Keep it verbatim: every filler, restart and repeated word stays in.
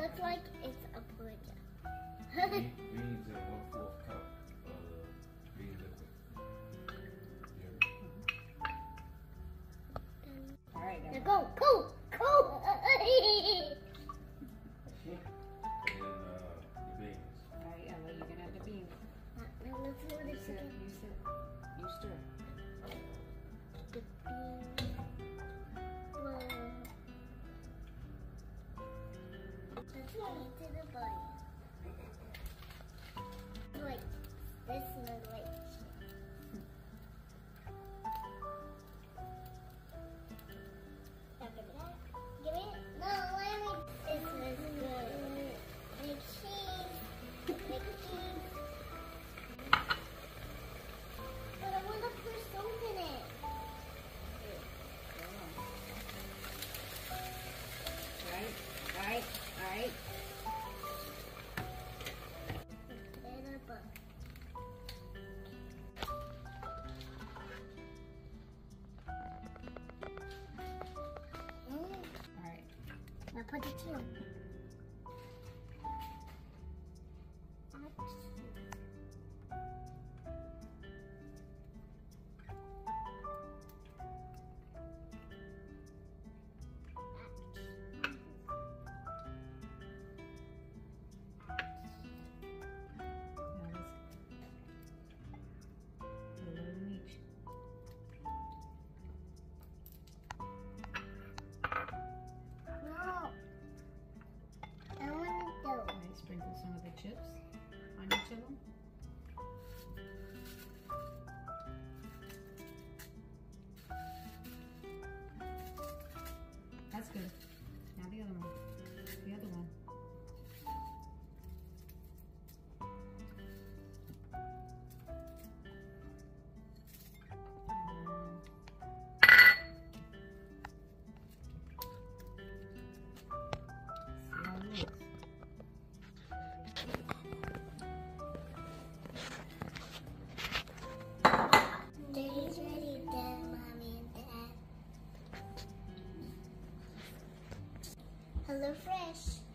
looks like it's a burger. Beans and one fourth cup of bean liquid. Yeah. All right, Now then. go, go, go! And uh, the beans. All right, Ella, you're gonna have the beans. Now let's do You this sit, again. you sit, you stir. The beans. Whoa. Let's go into the bowl. Wait, this smells like shit. Now give me that. Give me it. No, let me. This smells good. Make cheese. Make cheese. But I want to put salt in it. All right, all right, all right. And a bun. Mm. All right. Now put it in. Now let's put a little in each. No. I want to do. All right, sprinkle some of the chips on each of them. That's good. Now the other one. The other one. See how it looks. Daddy's ready, Dad, Mommy, and Dad. Hello Fresh.